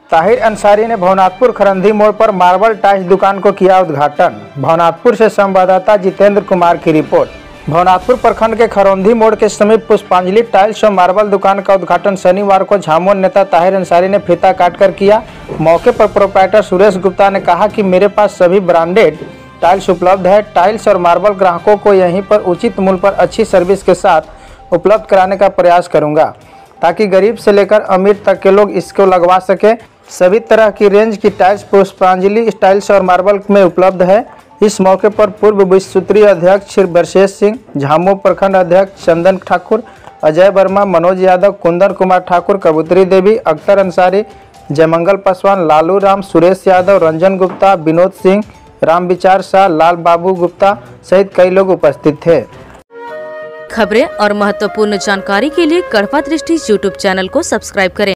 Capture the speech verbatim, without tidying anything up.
ताहिर अंसारी ने भवनाथपुर खरंधी मोड़ पर मार्बल टाइल्स दुकान को किया उद्घाटन। भवनाथपुर से संवाददाता जितेंद्र कुमार की रिपोर्ट। भवनाथपुर प्रखंड के खरौंधी मोड़ के समीप पुष्पांजलि टाइल्स और मार्बल दुकान का उद्घाटन शनिवार को झामुमो नेता ताहिर अंसारी ने फीता काटकर किया। मौके पर प्रोप्राइटर सुरेश गुप्ता ने कहा कि मेरे पास सभी ब्रांडेड टाइल्स उपलब्ध है। टाइल्स और मार्बल ग्राहकों को यहीं पर उचित मूल्य पर अच्छी सर्विस के साथ उपलब्ध कराने का प्रयास करूंगा, ताकि गरीब से लेकर अमीर तक के लोग इसको लगवा सके। सभी तरह की रेंज की टाइल्स पुष्पांजलि टाइल्स और मार्बल में उपलब्ध है। इस मौके पर पूर्व विश्व सूत्रीय अध्यक्ष श्री ब्रजेश सिंह, झामुमो प्रखंड अध्यक्ष चंदन ठाकुर, अजय वर्मा, मनोज यादव, कुंदन कुमार ठाकुर, कबूतरी देवी, अख्तर अंसारी, जयमंगल पासवान, लालू राम, सुरेश यादव, रंजन गुप्ता, विनोद सिंह, राम विचार शाह, लाल बाबू गुप्ता सहित कई लोग उपस्थित थे। खबरें और महत्वपूर्ण जानकारी के लिए गढ़वा दृष्टि यूट्यूब चैनल को सब्सक्राइब करें।